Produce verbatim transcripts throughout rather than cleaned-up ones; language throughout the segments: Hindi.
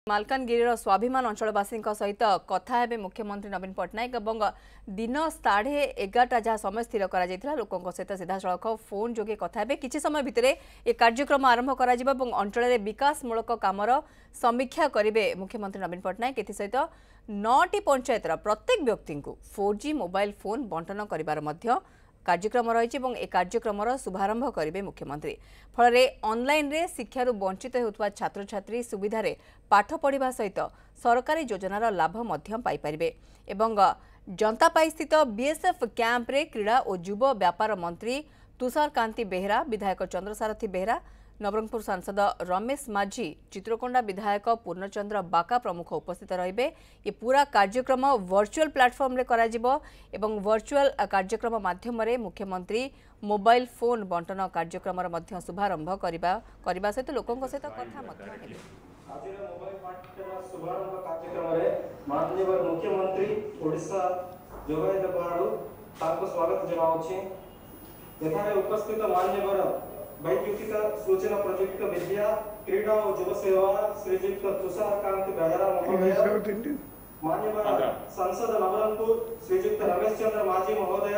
मालकानगिरी स्वाभिमान अंचलवासी सहित कथा हेबे मुख्यमंत्री नवीन पट्टनायक और दिन साढ़े एगारटा जहाँ समय स्थिर कर लोकों सहित सीधा सड़क फोन जोगे कथा हेबे किछि समय भितर ए कार्यक्रम आरंभ कर अंचल विकासमूलक कामर समीक्षा करेंगे मुख्यमंत्री नवीन पट्टनायक एसहित नौटी पंचायतर प्रत्येक व्यक्ति को फोर जी मोबाइल फोन बंटन कर कार्यक्रम रही ए कार्यक्रम शुभारंभ करेंगे मुख्यमंत्री फल ऑनलाइन रे शिक्षारू वंचित होता छात्र छात्री सुविधा पाठ पढ़ा सहित सरकारी योजनार लाभ पाइपारे जनता पाई स्थित बीएसएफ कैंप रे क्रीड़ा और युव व्यापार मंत्री तुषार कांति बेहरा विधायक चंद्रसारथी बेहरा नवरंगपुर सांसद रमेश माझी चित्रकोंडा विधायक पूर्णचंद्र बाका प्रमुख उपस्थित रहिबे। ये पूरा कार्यक्रम वर्चुअल प्लेटफॉर्म रे कराजिबो एवं वर्चुअल कार्यक्रम माध्यम रे मुख्यमंत्री मोबाइल फोन बंटन कार्यक्रम मध्य शुभारंभ करिबा करिबा सहित लोकंक सहित कथा मध्य हेबे। आज मोबाइल बंटन शुभारंभ कार्यक्रम रे माननीय मुख्यमंत्री ओडिशा जोगाई देबारु ताको स्वागत जनाउछि। एठारे उपस्थित माननीय वैद्युतिक सूचना प्रजुक्त विद्या क्रीड़ा और युव सेवा श्रीयुक्त तुषार कांति बेहरा महोदय, माननीय सांसद नवरंगपुर श्रीयुक्त रमेश चंद्र माझी महोदय,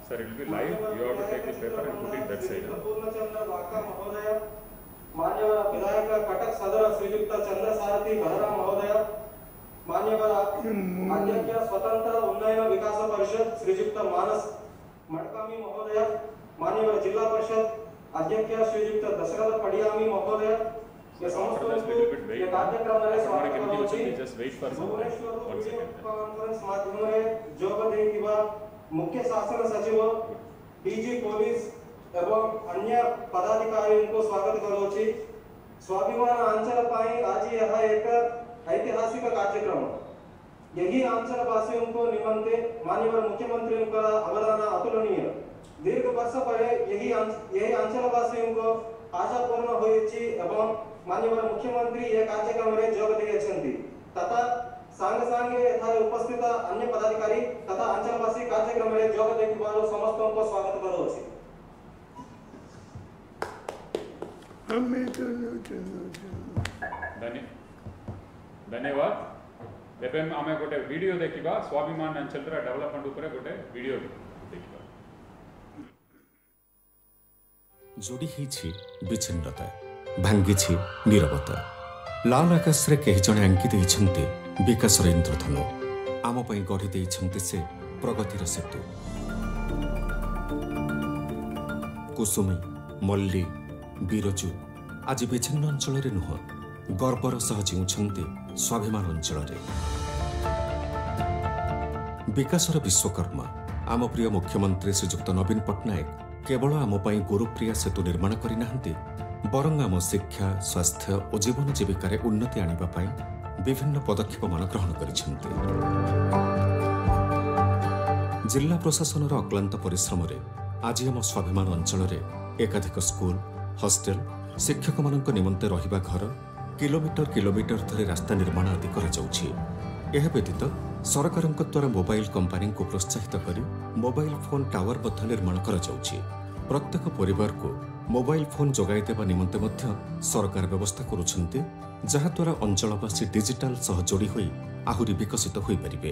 पूर्णचंद्र बाका महोदय, माननीय विधायक कटक सदर श्रीयुक्त चंद्रसारथी बेहरा महोदय, माननीय अध्यक्ष स्वतंत्र उन्नयन विकास परिषद श्रीयुक्त मानस मडकामी महोदय, माननीय जिला परिषद अध्यक्ष श्रीयुक्त दशरथ पडियामी महोदय, ये समस्त ये कार्यक्रम रे स्वागत करूछि। भुवनेश्वर वीडियो कॉन्फ्रेंस माध्यम रे जोग देथिबा मुख्य शासन सचिव डीजी पुलिस एवं अन्य पदाधिकारियों को स्वागत करूछि। स्वाभिमान अंचल पाई आज यह एक ऐतिहासिक कार्यक्रम यही अंचलवासियों को निमंते माननीय मुख्यमंत्री का अवदान अतुलनीय। दीर्घ वर्ष पर यही यही अंचलवासियों को आशा पूर्ण होइछि एवं माननीय मुख्यमंत्री यह कार्यक्रम रे जोग देछन्ति तथा संग संगे एठारे उपस्थित अन्य पदाधिकारी तथा अंचलवासी कार्यक्रम रे जोग देथिबारो समस्तों को स्वागत करूछि। धन्यवाद। एबे आमे गोटे वीडियो देखिबा स्वाभिमान अंचल रा डेवलपमेंट ऊपर गोटे वीडियो देखिबा। जोड़ी ही विच्छिन्नता भांगी नीरवता लाल आकाश रे कही जने आंकी देइछन्ते विकासर इंद्रधनु आम पई गढ़ी देइछन्ते से प्रगतिर सेतु। कुसुमी मल्ली बिरजू आज विच्छिन्न अंचल रे नुह गर्वर सह जीउछन्ते स्वाभिमान अंचल रे। विकासर विश्वकर्मा आम प्रिय मुख्यमंत्री श्रीयुक्त नवीन पट्टनायक केवल आम पाई गुरुप्रिया सेतु निर्माण करना बरं आम शिक्षा स्वास्थ्य और जीवन जीविकार उन्नति आनिबा पाई विभिन्न पदक्षेप मान ग्रहण करिसेंते। जिला प्रशासन अक्लांत परिश्रम रे आज आम स्वाभिमान अंचल रे एकाधिक स्कूल हॉस्टेल शिक्षक मानक निमंते रहिबा घर किलोमीटर किलोमीटर धरे रास्ता निर्माण आदि करा जाउछि। यह व्यतीत सरकार द्वारा मोबाइल कंपनी को प्रोत्साहित करी मोबाइल फोन टावर बद्ध निर्माण करा जाउछि। प्रत्येक परिवार को मोबाइल फोन जोगाई देवा निमंते मध्य सरकार व्यवस्था करुछन्ते जहा द्वारा अंचलवासी डिजिटल सह जोड़ी होई आहुरी विकसित होई परिबे।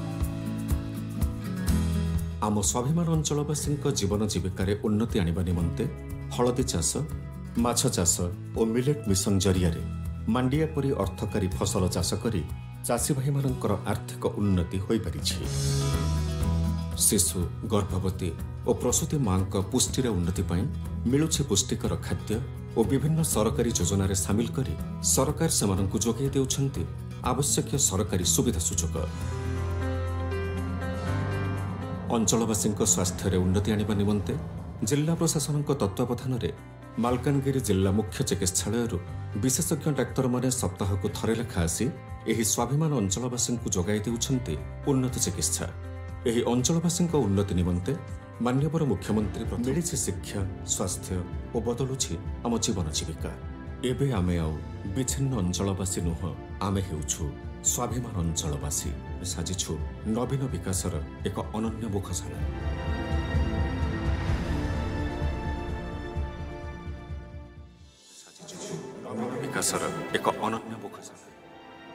आम स्वाभिमान अंचलवासी जीवन जीविकार उन्नति आनिबा निमंते हलदी चाष माछ चाष और मिलेट मिशन जरिया मांडिया परी अर्थकारी फसल चाष करी चाषी भाई मानकर आर्थिक उन्नति होई परिछि। शिशु गर्भवती और प्रसूति मां पुष्टि उन्नति पाई मिलुछि पुष्टिकर खाद्य और विभिन्न सरकारी योजना रे शामिल करी सरकार सेमानंकु जोगाई देउछन्ति आवश्यक सरकारी सुविधा सुजोग। अंचलवासी स्वास्थ्य रे उन्नति आनिबा निमंते जिला प्रशासन तत्वावधान रे मालकानगिरी जिला मुख्य चिकित्सालय विशेषज्ञ डाक्तर माने सप्ताह को थरे लेखा आसी एही स्वाभिमान अंचलवासी जोगाई देउछन्ति उन्नत चिकित्सा। एही अंचलवासी उन्नति निमंते माननीय मुख्यमंत्री मिली शिक्षा स्वास्थ्य और बदलुछि आम जीवन जीविका। एबे आमे आउ विच्छिन्न अंचलवासी नुह आमे हेउछु स्वाभिमान अंचलवासी साजिछु नवीन विकासर एक अनन्य मुखशाला। विकासर एक अनन्य मुखशाला।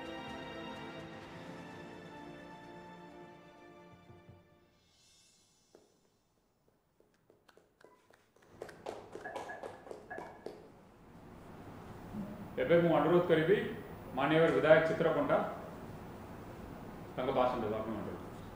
एबे मु अनुरोध करी माननीय विधायक चित्रकोंडा भाषण देवा अनुरोध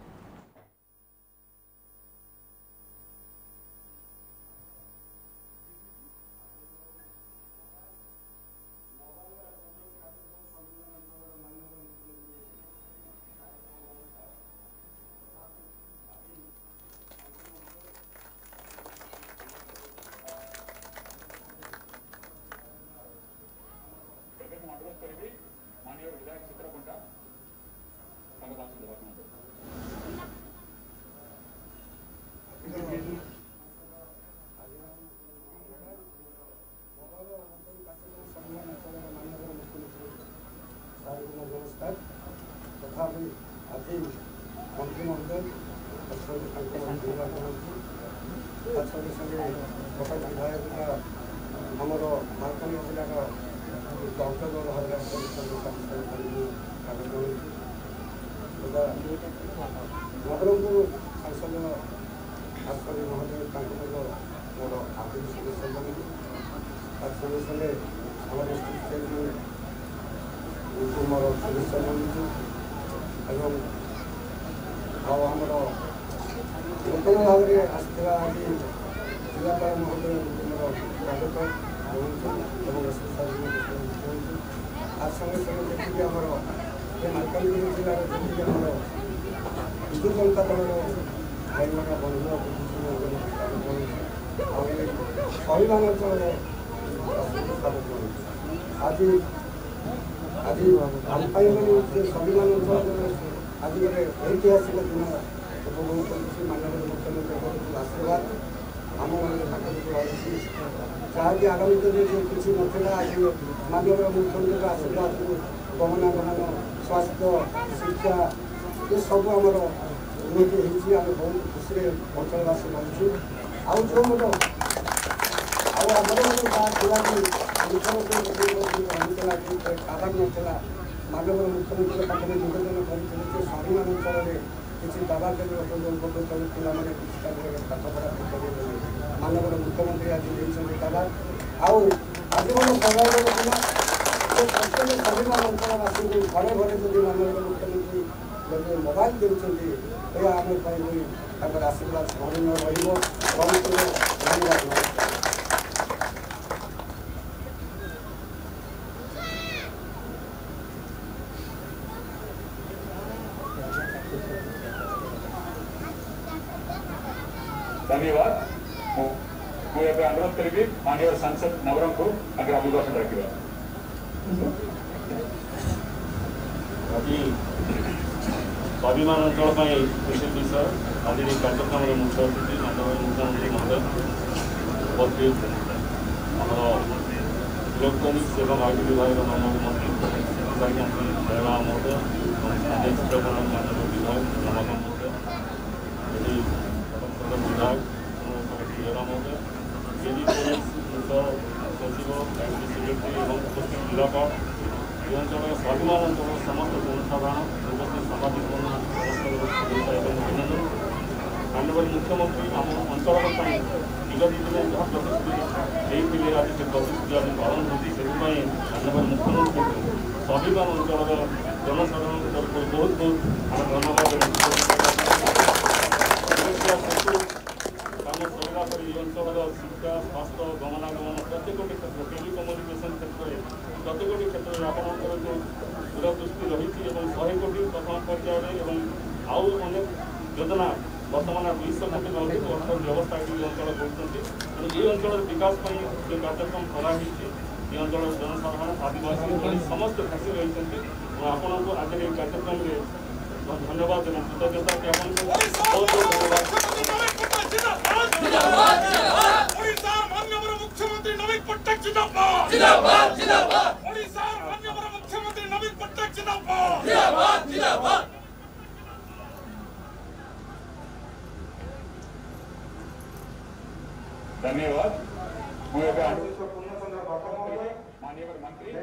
तथापि आज मंत्री महोदय संगे संगे कटक विधायक आमर मालकानगिरी जिलार अंचल नवरंगपुर सांसद भास्कर महोदय मोर आगे संगे संगे आम डिस्ट्रिक्ट चेयरमैन मोर शुभेच्छा जनाऊँ एवं आमर नूतन भाव में आसला आज जिलापाल महोदय मोर स्वागत जनाऊँ आज संगे संगे देखिए आमर ये मालकानगिरी जिलार जी आमर विजु जनता दल भाई मान बंधु स्वाभिमान अंचल आज आज आम स्वाभिमान अंचल आज गोटे ऐतिहासिक दिन उपभोग कर माननीय मुख्यमंत्री आशीर्वाद आम रही जहाँकि आगामी दिन में किसी नाला आज माननीय मुख्यमंत्री आशीर्वाद गमनागमन स्वास्थ्य शिक्षा ये सब आमर उन्नति होती आम बहुत खुशी अंचलवासी रही आउ जो मोर आमर आधार नाला माननीय मुख्यमंत्री पाखे निवेदन करते स्वाभिमान अंचल किसी दादा के पाने पाठपढ़ा माननीय मुख्यमंत्री आज दादा आजीवन प्रभाव स्वाभिमान अंचलवासी घरे घरे जब माननीय मुख्यमंत्री जब मोबाइल देते आम आशीर्वाद स्मरणीय रही धन्यवाद मुझे अनुरोध करी माननीय सांसद नवरंग को आगे अभिभाषण रखा आज स्वाभिमान अंचल खुशी विषय आज कार्यक्रम मुख्य अतिथि माननीय मुख्यमंत्री महोदय उपस्थित आमर इलेक्ट्रोनिक्स एवं आईटी विभाग माननीय मंत्री जयमा महोदय स्थानीय चित्रकला माननीय विधायक रमाकांत महोदय विधायक जयराम महोदय एडी पुलिस सचिव आईटी सेक्रेटरी और उपस्थित जिलापाल ये अंचल स्वाभिमान अंचल समस्त जनसाधारण उपस्थित सामाजिक अभिनंदन माननीय मुख्यमंत्री आम अंचल विगत दिन जहाँ प्रतिश्रुति होते आज से प्रतिश्रुति आज पालन होती से माननीय मुख्यमंत्री स्वाभिमान अंचल जनसाधारण तरफ बहुत बहुत धन्यवाद काम सरला अंचल शिक्षा स्वास्थ्य गमनागमन प्रत्येक क्षेत्र टेलीकम्युनिकेशन क्षेत्र में प्रत्येक क्षेत्र में आपंकर जो दूरदृष्टि रही शहे कोटी प्रथम पर्यायर आउ अनेक योजना बर्तमान दुईश कोटी अधिक अर्थ व्यवस्था ये अंचल कर ये अंचल विकास जो कार्यक्रम कराई ये अंचल जनसाधारण आदिवासी समस्त खुशी रही आपण को आज ये कार्यक्रम में धन्यवाद देना कृतज्ञता ज्ञापन बहुत बहुत धन्यवाद ओडिशा माननीय मुख्यमंत्री नवीन पट्टनायक जिंदाबाद जिंदाबाद जिंदाबाद ओडिशा माननीय मुख्यमंत्री नवीन पट्टनायक जिंदाबाद जिंदाबाद जिंदाबाद धन्यवाद माननीय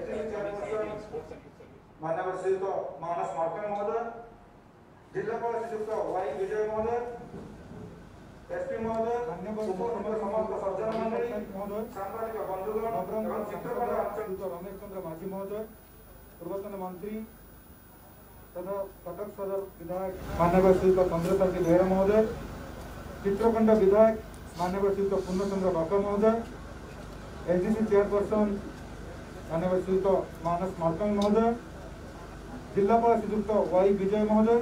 श्रीयुक्त मानस मार्कन महोदय जिलापाल श्रीयुक्त वाई विजय महोदय एसपी महोदय उपस्थित समस्त सज्जन मंडली सांबादिक बंधुगण एवं चित्रकला अंचल रमेश चंद्र माझी महोदय पूर्वतन मंत्री तथा कटक सदर विधायक माननीय श्रीयुत चंद्रशेखर बेहरा महोदय चित्रकंड विधायक माननीय श्रीयुत पूर्णचंद्र बाका महोदय एसडीसी चेयरपर्सन माननीय श्रीयुत मानस मालकांग महोदय जिलापाल श्रीयुक्त वाई विजय महोदय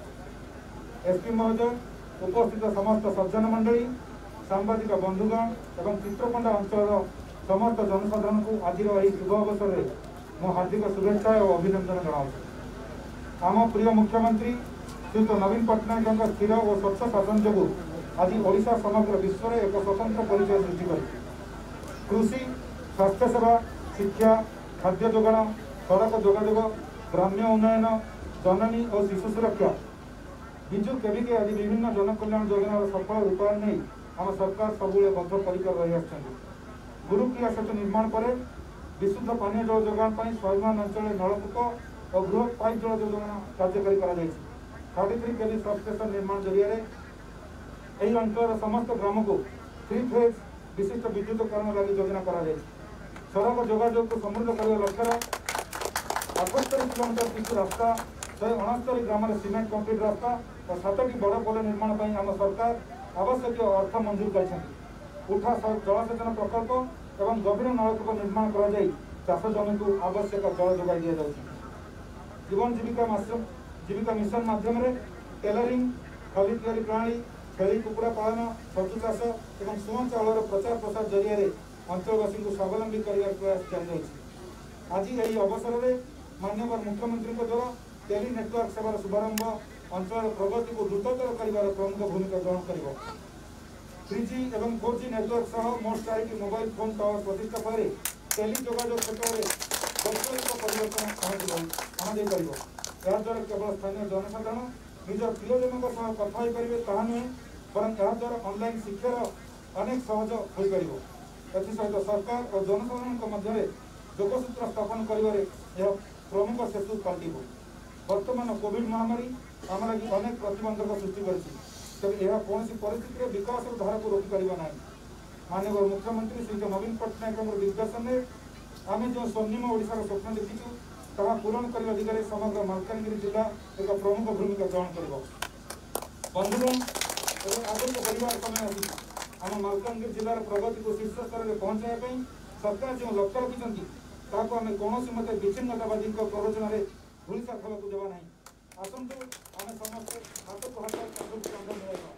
एसपी महोदय उपस्थित समस्त सज्जन मंडली सांबादिक बंधुगण एवं चित्रकंडा अंचल समस्त जनसाधारण को आज शुभ अवसर में मो हार्दिक शुभेच्छा और अभिनंदन जनाऊँ। आम प्रिय मुख्यमंत्री श्रीयुत नवीन पट्टनायक स्थिर और स्वच्छ शासन जो आज ओडिशा समग्र विश्व में एक स्वतंत्र परिचय सृष्टि कर कृषि स्वास्थ्य सेवा शिक्षा खाद्य जोगाण सड़क जोगाजोग ग्राम्य उन्नयन जननी और शिशु सुरक्षा विजु केविके आदि विभिन्न जनकल्याण योजनार सफल रूपायन नहीं आम सरकार सबुले बद्धपरिकर रही आछथि। गुरुक्रिया सेतु निर्माण पर विशुद्ध पानीय जल जोगाण पर स्वाभिमान अंचल नलकूप और बृहत पाइप जल योजना कार्यकारी थर्टी थ्री केवी सबस्टेशन निर्माण जरिया अंचल समस्त ग्राम को थ्री फेज विशिष्ट विद्युतकरण लगी योजना करा सड़क जोगाजोग को समृद्ध करने लक्ष्य अठस्तरी किलोमीटर किसी रास्ता शहे अणस्तरी ग्राम सीमेंट कंक्रीट रास्ता और सातटी बड़ पोल निर्माण पर आम सरकार आवश्यक अर्थ मंजूर कर उठा जलसेचन प्रकल्प एवं गभीर नलकूप निर्माण कर चाष जमी को आवश्यक जल जोगाई दि जाए। जीवन जीविका जीविका मिशन माध्यम टेलरिंग खली तैयारी प्रणाली छेली कुकुड़ा पालन छतु चाष और सुन चाउर प्रचार प्रसार जरिया अंचलवासी को स्वावलंबी कर प्रयास जारी रही। आज यही अवसर में माननीय मुख्यमंत्री द्वारा टेली नेटवर्क सेवार शुभारंभ अंचल प्रगति को द्रुततर कर प्रमुख भूमिका ग्रहण कर थ्री जी और फोर जी नेटवर्क सह most type mobile phone tower प्रतिष्ठा पर टेली जोगाजोग क्षेत्र में वैश्विक परिवर्तन अणापर याद्वारा केवल स्थानीय जनसाधारण निज प्रियजन कथा ता नुहे बरं याद्वारा ऑनलाइन शिक्षार अनेक सहज हो पार एसहित सरकार और जनसाधारण मध्य जोगसूत्र स्थापन कर प्रमुख सेतु पाल्टी वर्तमान कोविड महामारी आम लगी अनेक प्रतिबंधक सृष्टि करे कौन परिस्थिति विकास धारा को रोकीपर ना माननीय मुख्यमंत्री श्री नवीन पट्टनायक निर्देशन में आम जो स्वर्णिम ओडिशार स्वप्न देखीचु ताहा पूरण करने दिगरे समग्र मालकानगिरी जिला एक प्रमुख भूमिका ग्रहण कर बंधुगण आगे बढ़िया समय आसी आम मालकानगिरी जिलार प्रगति को शीर्ष स्तर में पहुंचाई सरकार जो लक्ष्य रखिंट आम कौन मत विच्छिन्नतावादी प्ररोचन भूल सा खेल को देवा ना आसतु आम समस्त हाथ को हाथ बंधन मिलाइबा।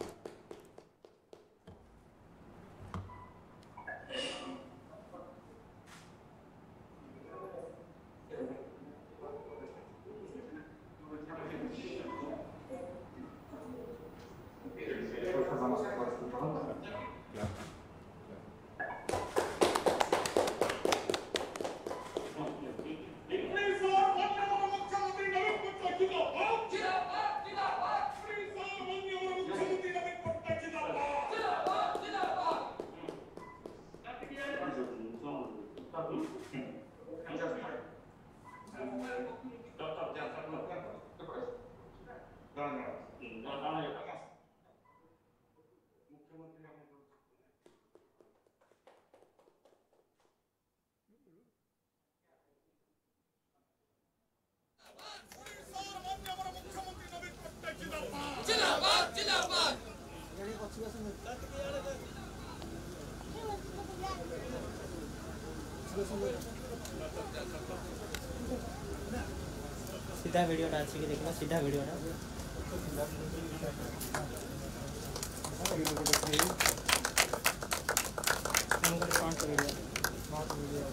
सीधा वीडियो टा अच्छी देखना सीधा वीडियो टा फ्रंट वीडियो फ्रंट वीडियो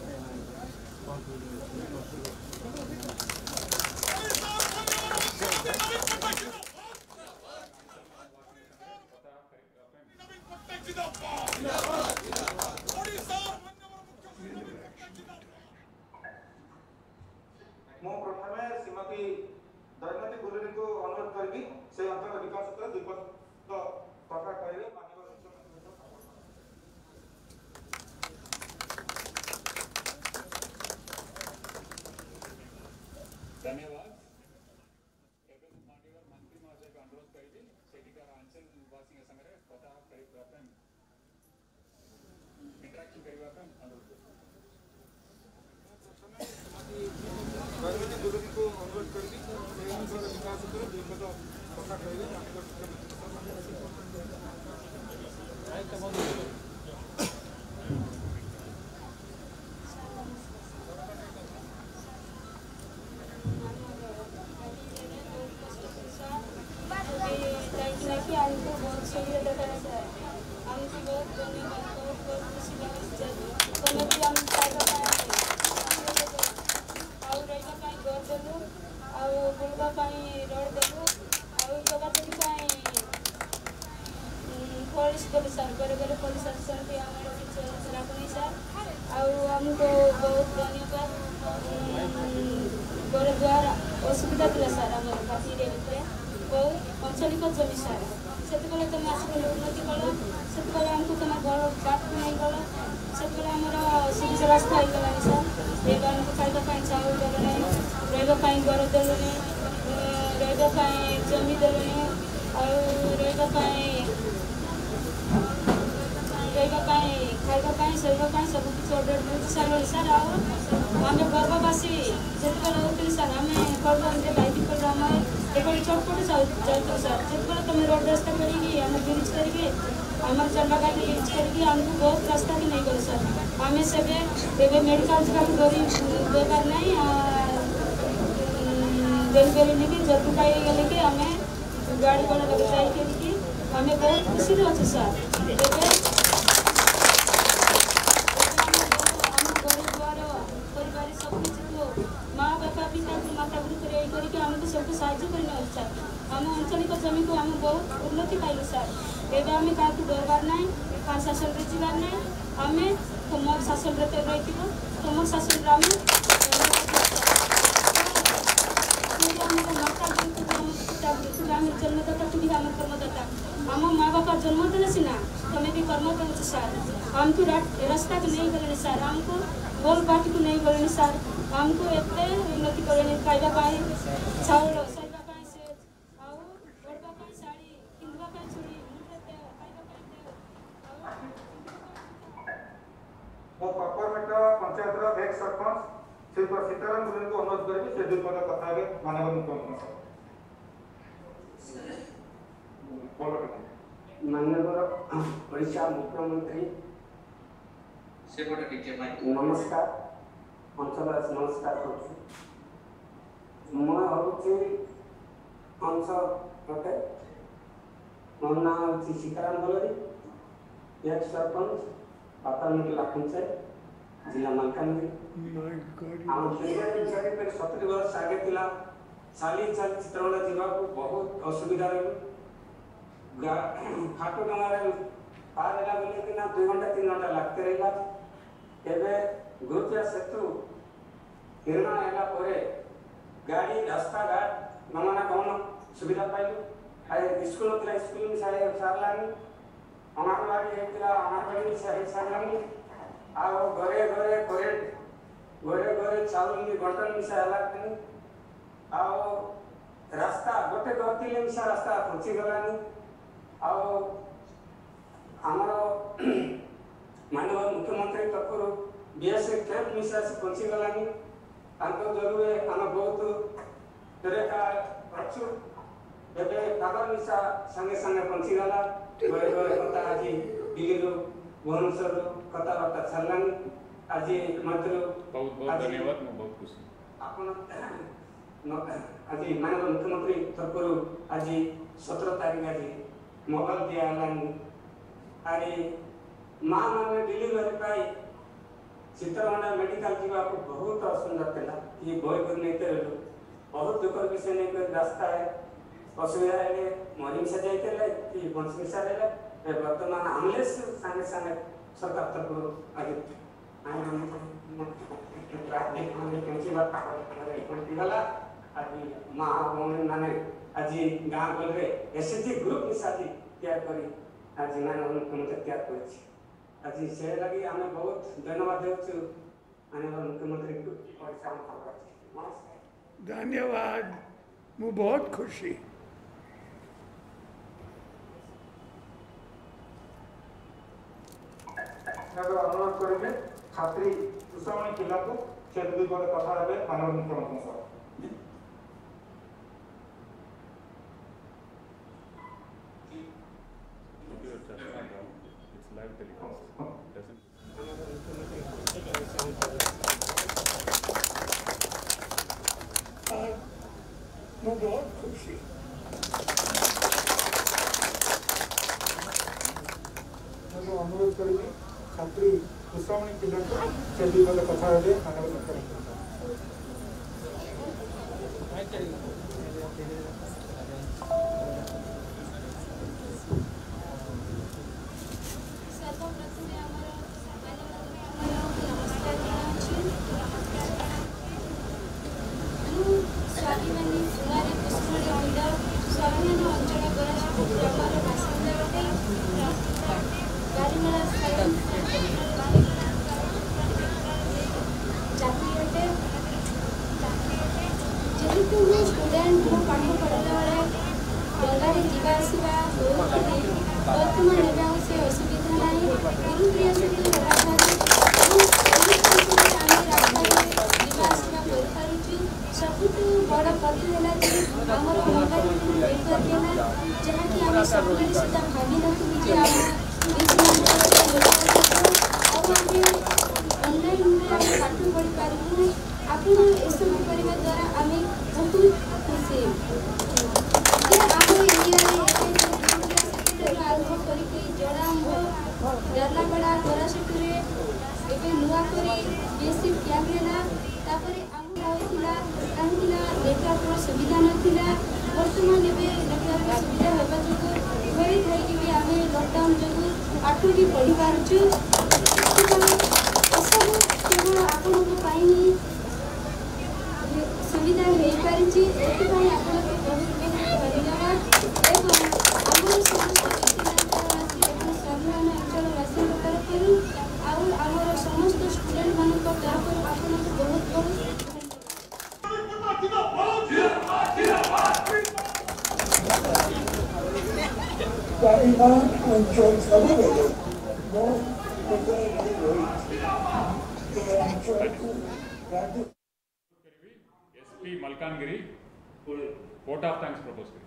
मो प्रथमे श्रीमती दैनती गुरुनी को अनुरोध करबी से अंचल विकास पर दीपक प्रकाश करेंगे माननीय धन्यवाद। एवं माननीय मंत्री महोदय को अनुरोध करेंगे सेठिकार अंचल वासी संगे कथा करबा ପାଇଁ इंटरेक्शन करबा ପାଇଁ अनुरोध राजनीति गुरु को अनुरोध करके विकास करो दिन को कथा करेंगे हमको बहुत सुविधा देता है सर हमको बहुत धन्यवाद बहुत बहुत खुशी लगा सर तो भी हम फायदा पाएंगे और रहने पाई घर देलु और बुलवा पाई रोड देलु और जगह तक पाई पुलिस देलु सर बड़े बड़े पुलिस अफसर भी हमारे पीछे रखनी सर और हमको बहुत धन्यवाद घर द्वारा असुविधा थी सर हमारे पार्टी रे बहुत आंचलिक जमी सर से तुम आसिक उन्नति कल से आमको तुम घर बात नहीं गल से आमर सुविधा रास्ता हो गला सर एवं आमको खावाई चाउल देलुनी रही घर देलुनी रही जमी देलुनी और रही खावाई शोवाई सब किसी ऑर्डर मिलती सारे सर आम गर्भवासी जो रोकली सर आम गर्भ दायित्व आम एक चटपट जाते सर जो तुम रोड रास्ता करी आम ब्रिज करके आम जगह ब्रिज करके आमको बहुत रास्ता भी नहीं गल सर आम से मेडिकल जाकर डरी देवार नहीं देपारे कि जल्दी पाई गले कि आम गाड़ी वाला लगे जाइए आम बहुत खुशी अच्छे सर माँ बापा पिता माता गुरु करके आमको सबको साहाଯ୍य करना सर आम आंचलिक जमी को आम बहुत उन्नति पाइलु सर एवं आम क्या डरबार ना क्या शासन में जीवार ना आम तुम शासन रही तुम शासन आम माता गुरु आम जन्मदाता तुम आम कर्मदाता आम माँ बापा जन्म देने सीना तुम्हें भी कर्म कर सर आमको रास्ता को नहीं गले सर आमको गोल बाट को नहीं गले सर आमको एत उन्नति करे खावाई चाउल सैवाई से आड़वाई शाढ़ी पिंधवाई चूड़ी मो पापरमेट पंचायत भेग सरपंच श्री सीताराम गुरु को अनुरोध करेंगे से दुई पद कथा मानव मुख्यमंत्री माननीय ओडिशा मुख्यमंत्री नमस्कार अंचलवासी नमस्कार करुँ मुझे अंचल अटे मो ना हूँ सीताराम बलरी एक सरपंच पापरमेटला पंचायत जिला मालकानगिरी आम सतुरी वर्ष आगे थिला चाली चाली चित्रकला जावाक बहुत असुविधा रही खाटो डंगार पार है बोले कि ना दुई घंटा तीन घंटा लगते रहा एवं गुरुत्या सेतु निर्माण है गाड़ी रास्ता घाट गमना गमन सुविधा पाइलु स्कूल होता स्कूल में सारे अंगनवाड़ी होता अंगनवाड़ी सारे आ घरे घरे करेन्ट घरे घरे चाउल बंटन मिसा है आ रास्ता गोटे गति मिसा रास्ता पहुँची गलानी आमर मानव मुख्यमंत्री तरफ बीएस कैंप मिसा से पहुँची गलानी जरूर आम बहुत तेरेका प्रचुर एवं कागज मिसा संगे संगे पहुँची गला घरे घरे कथा आज दिल्ली भुवनेश्वर कथबार्ता छाड़लानी आज बहुत धन्यवाद बहुत खुशी आज मानव मुख्यमंत्री तरफ आज सतर तारीख आज मोबाइल दियानी अरे माँ मैंने डिलीवरी पाई चित्रगंडा मेडिकल जावाक बहुत असुविधा था ये बही कर नहीं बहुत दुखर विषय नहीं कर रास्ता है असुविधा है मरी मिसा जाते कि बंश मिसा रहा बर्तमान आमलेस सागे सागे सरकार तरफ आज गला आज माँ भौणी मैंने आज गाँ गले एसएचजी ग्रुप मिसा तैयार कर आज मानव मुख्यमंत्री तैयार कर आज से लगी आम बहुत धन्यवाद देचु मानव मुख्यमंत्री को धन्यवाद मु बहुत खुशी अनुरोध करेंगे छात्री उषामणि किला को से दुई पद कथा हेबे माननीय मुख्यमंत्री सर। मैं बहुत खुशी अनुरोध करेंगे छात्री उषामणि किला को से दुई पद कथा हेबे माननीय मुख्यमंत्री स्वाभिमान अंचल ग्रामर बासिंदा अटे गारीमेला चाकरी अटे जेहेतु मैं स्टूडेंट मो पाठ पढ़ला बेले डंगारे जीवा आसवा वर्तमान एवं से असुविधा नहीं गुरुप्रिया सेतु सबुठ बड़ कथि है आमर गंगारी है जहाँकि आम सब सुधा भावी नी जे ऑनलाइन पाठ पढ़ी पार्बू आप एसबू करने द्वारा आम बहुत खुशी आम एरिया आरंभ कर जड़ांब जरलापड़ा कोरासेटुरे एवं नुआकरी बीएससी कैंप तापर कहीं नेटवर्क सुविधा नाला बर्तमान नेटवर्क सुविधा होगा जो घर थी आम लकडाउन जो पाठ भी पढ़ी पार्चु सब केवल आपण सुविधा हो पारी बहुत बहुत धन्यवाद एवं आम स्वाभिमान अंचलवासी तरफ आमर समस्त स्टूडेंट मान तरफ आपको बहुत बहुत स्वाभिमान अंचल सभी SP Malkangiri vote of thanks propose करेगा।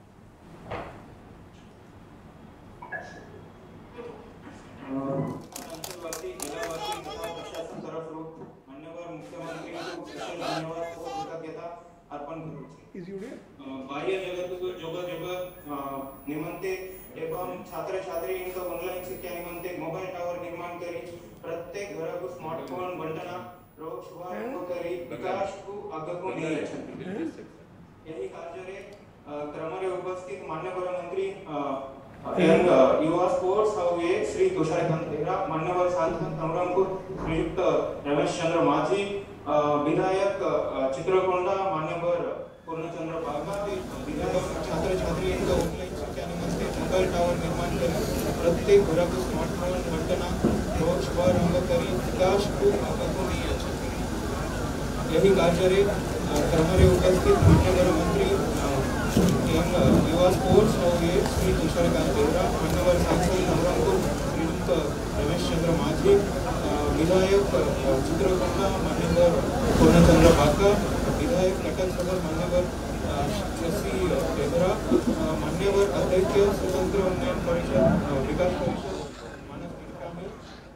अंचलवासी जिलावासी तथा प्रशासन तरफ माननीय मुख्यमंत्री को विशेष धन्यवाद और कृतज्ञता अर्पण करूँ। बाह्य जगत को जगह जगह निमंते एवं छात्र छात्री इनका ऑनलाइन शिक्षा निमंते मोबाइल टावर निर्माण करी प्रत्येक घर को स्मार्टफोन बंटना रोग शुभारंभ करी विकास को आगको नहीं यही कार्य रे क्रमरे उपस्थित माननीय मंत्री एंड युवा स्पोर्ट्स हाउ ये श्री तुषारकांत बेहरा माननीय सांसद नवरंगपुर श्रीयुक्त रमेश चंद्र माझी विधायक चित्रकोंडा मान्यवर पूर्णचंद्र बागा विधायक छात्र छात्री इनका ऑनलाइन शिक्षा निमंते मोबाइल टावर निर्माण कर प्रत्येक घर को स्मार्टफोन बंटना रोग शुभारंभ करी विकास को आगको नहीं यही कार्य रे क्रमरे उपस्थित माननीय मंत्री युवा स्पोर्ट्स और ये श्री तुषारकांत बेहरा मान्यवर सांसद नवरंगपुर श्रीयुक्त रमेश चंद्र माझी विधायक चित्रकोंडा मान्यवर पूर्णचंद्र बागा विधायक कटक सदर मान्यवर श्री बेहरा मान्यवर अध्यक्ष स्वतंत्र उन्नयन परिषद विकास परिषद मानस में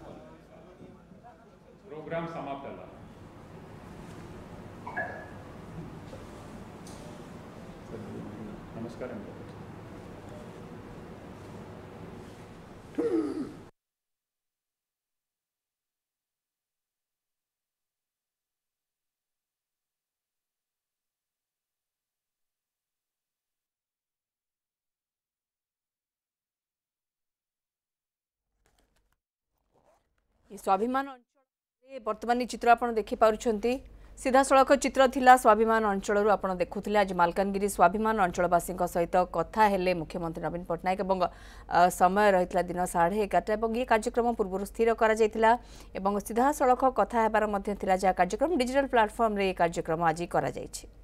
प्रोग्राम समाप्त झाला। नमस्कार। स्वाभिमान अंचल वर्तमान चित्र आप देखिपुंट सीधा सड़क चित्र थिला स्वाभिमान अंचल आप देखुले आज मालकानगिरी स्वाभिमान अंचलवासी सहित कथा हेले मुख्यमंत्री नवीन पट्टनायक और समय रही दिन साढ़े एगारटा और ये कार्यक्रम पूर्व स्थिर कर सीधा सड़क कथा हेबार जहाँ कार्यक्रम डिजिटल प्लाटफर्म रे कार्यक्रम आज कर।